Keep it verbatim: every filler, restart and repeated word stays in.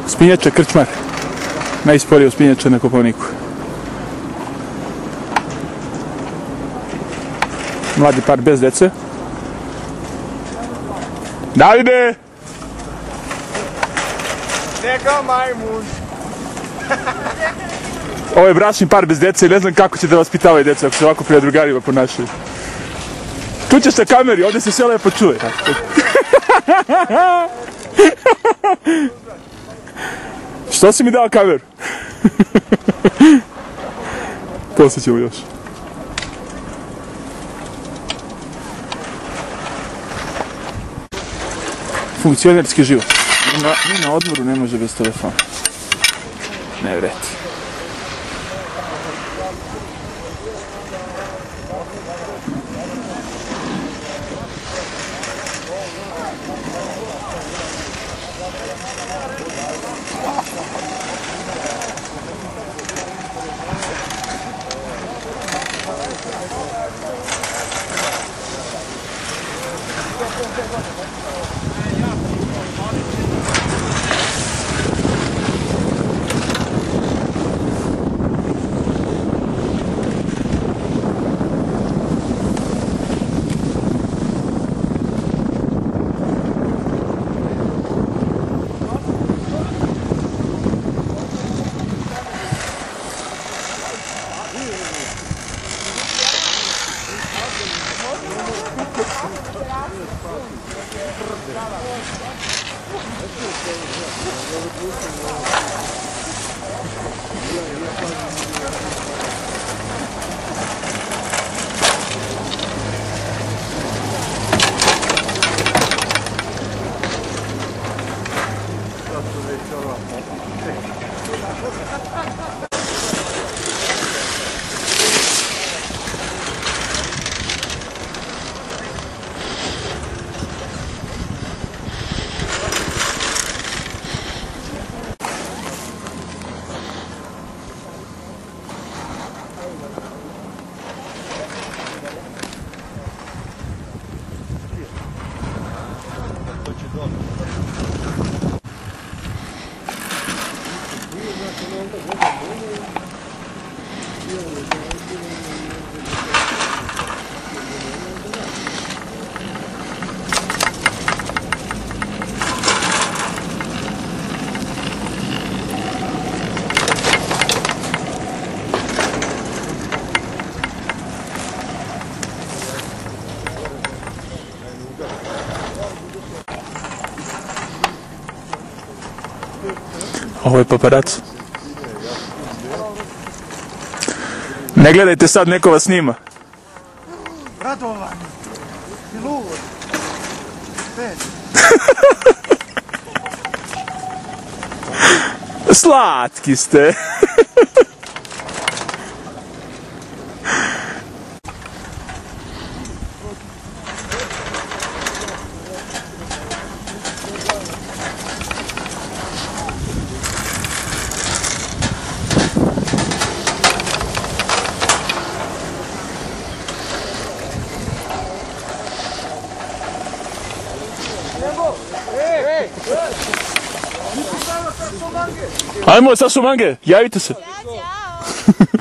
Spinjače Krčmar. Najsporije uspinjače na Kopaoniku. Mladi par bez dece. Davide! Neka majmun! Ovo je bračni par bez dece i ne znam kako ćete vaspitavati djeca ako se ovako prije drugarima ponašaju. Tu ćeš na kameri, ovdje se sve lepo čuje. Što si mi dao kameru? Poslije ćemo još. Funkcionerski život. Ni na odmoru ne može bez telefona. Ne vreti. Ovo je paparac. Ne gledajte sad, neko vas snima. Radovan. Pilot. Pet. Slatki ste. Ajmo sa Šumange, javite se. Ćao, ćao.